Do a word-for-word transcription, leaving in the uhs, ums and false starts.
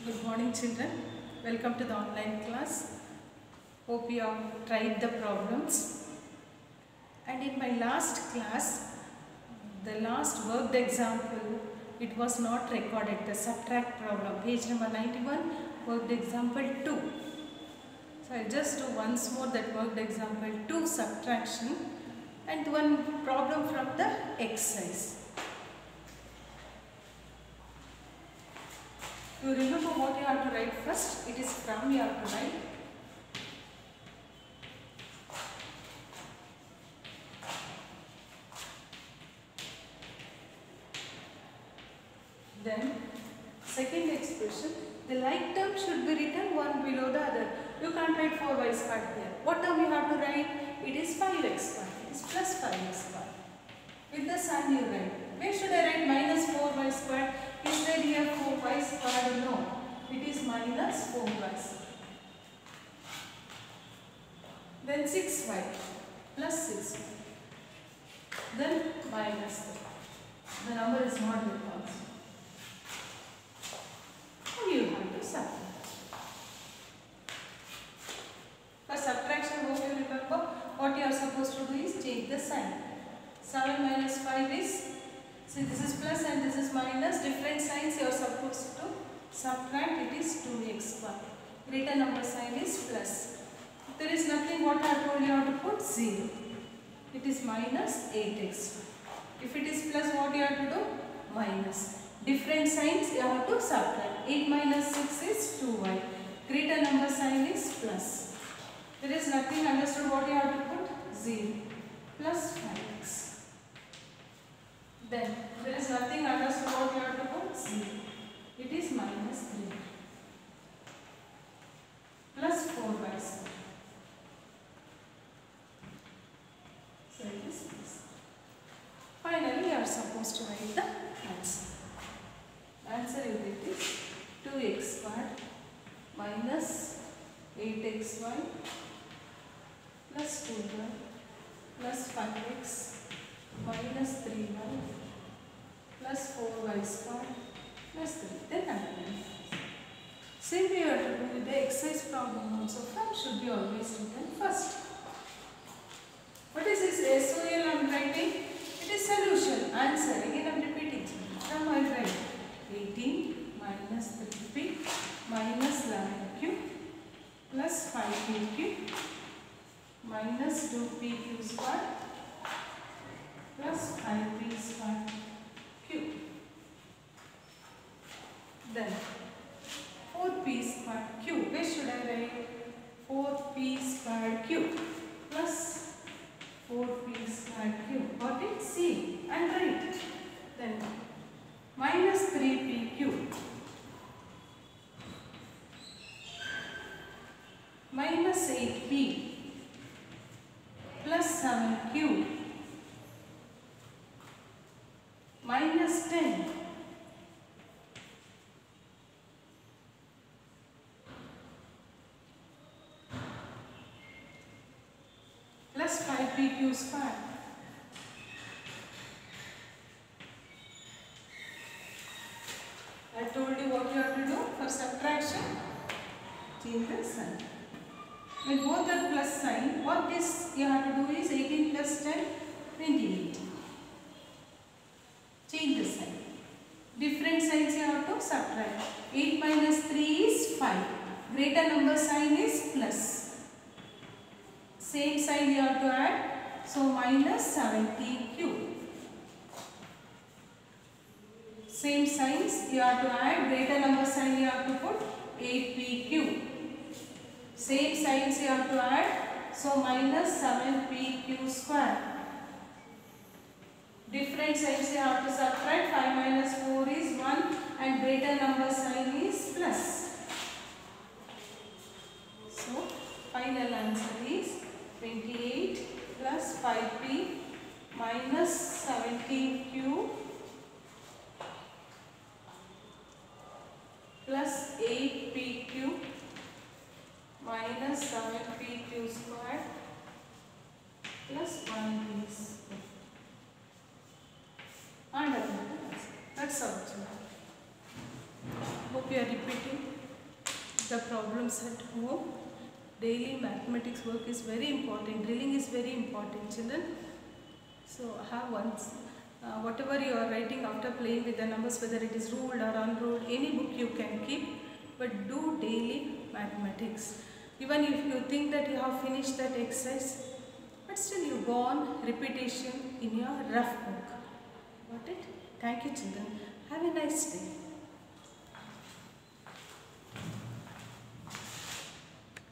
Good morning children, welcome to the online class. Hope you have tried the problems. And in my last class, the last worked example, it was not recorded, the subtract problem, page number ninety-one, worked example two. So I will just do once more that worked example two subtraction and one problem from the exercise. You remember what you have to write first? It is from you have to write. Then, second expression, the like term should be written one below the other. You can't write four y squared here. What term you have to write? It is five x squared. It is plus five x squared. With the sign you write. Where should I write minus four y squared? Is there here four y squared? No. It is minus four y squared. Then six y plus six y. Then minus three. The number is not with constant. Now you have to subtract. For subtraction, hope you remember what you are supposed to do is change the sign. seven minus five is, see this is plus and this is minus, different signs you are supposed to subtract, it is two x squared. Greater number sign is plus. If there is nothing, what I told you have to put zero. It is minus eight x. If it is plus, what you have to do? Minus. Different signs you have to subtract. eight minus six is two y. Greater number sign is plus. There is nothing, understood what you have to put? zero. Plus five x. Then there is nothing, understood what you have to put? zero. It is minus three. Plus four y squared. So it is plus. Finally, you are supposed to write the answer. Answer you get is two x squared minus eight x y plus two y plus five x minus three y plus four y squared plus three. Then underline. Same way you have to do with the exercise problem also. From should be always written first. What is this S O L I am writing? It is solution. Answer. Again I am repeating. From I write eighteen minus three p minus eleven q plus five p q minus two p q squared plus five p squared q. Then four p squared q. Where should I write? four p squared q plus four p squared q. Got it? See and write. Then minus three p q minus eight p plus seven q minus ten plus five p q squared. I told you what you have to do for subtraction. Change the sign. With both the plus sign, what this you have to do is eighteen plus ten, twenty-eight. Change the sign. Different signs you have to subtract. eight minus three is five. Greater number sign is plus. Same sign you have to add. So minus seventeen q. Same signs you have to add. Greater number sign you have to put eight p q. Same signs you have to add. So minus seven p q square. Different signs you have to subtract. five minus four is one and greater number sign is plus. So final answer is twenty-eight plus five p minus seventeen q plus eight p q minus seven p q squared plus one p squared. And that's all. Hope you are repeating. the problems at home. Daily mathematics work is very important. Drilling is very important, children. So have once uh, whatever you are writing after playing with the numbers, whether it is ruled or unruled, any book you can keep, but do daily mathematics. Even if you think that you have finished that exercise, but still you go on repetition in your rough book. Got it? Thank you, children. Have a nice day.